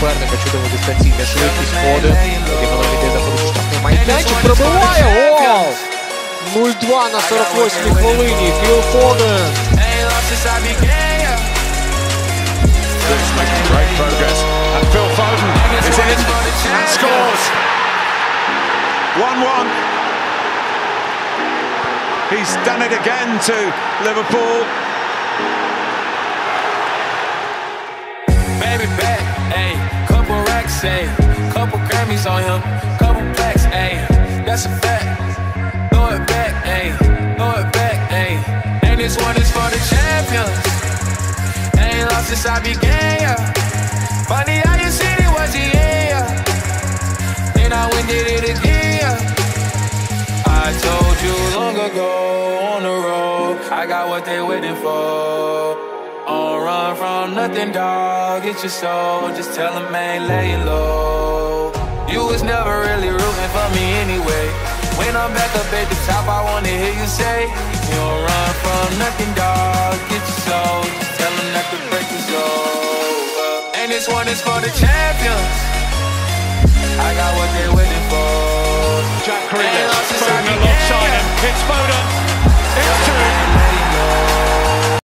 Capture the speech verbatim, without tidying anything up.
суперника, чудово дистанційна швидкість foden. Потім воно йде заходить у штрафний майданчик, пробиває гол! нуль-два на сорок восьмій хвилині, foden. Making great progress, and Phil Foden is in and scores. one one. He's done it again to Liverpool. Baby back, ayy, couple racks, ayy, couple Grammys on him, couple plaques, ayy, that's a fact. Throw it back, ayy, throw it back, ayy, and this one is for the champions. Ain't lost since I began, yeah. Funny how you said it was the end, yeah. Then I went did it again, yeah. I told you long ago on the road, I got what they waiting for. On run from nothing, dog, get your soul. Just tell them, man, lay it low. You was never really rooting for me anyway. When I'm back up at the top, I wanna hear you say, you don't run from nothing, dog, get your soul. Just tell them that the break is over. And this one is for the champions. I got what they waiting for. Jack Grealish, Foden alongside him. It's Foden. It's two.